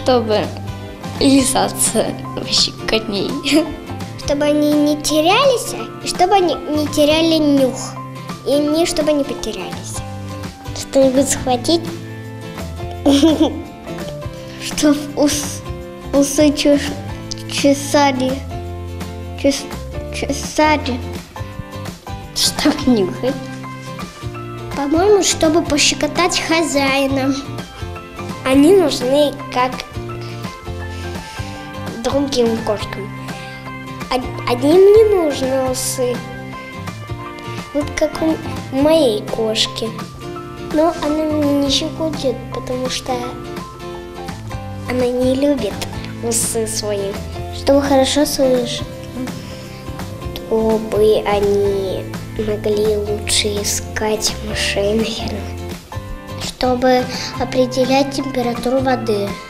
чтобы лизаться коней. Чтобы они не терялись, и чтобы они не теряли нюх. И не чтобы не потерялись. Что-нибудь схватить? Чтоб усы чесали. Чесали. Чтоб нюхать. По-моему, чтобы пощекотать хозяина. Они нужны как другим кошкам. Одним не нужны усы. Вот как у моей кошки. Но она меня не щекочет, потому что она не любит усы свои. Чтобы хорошо слышать, чтобы они могли лучше искать мышей, наверное. Чтобы определять температуру воды.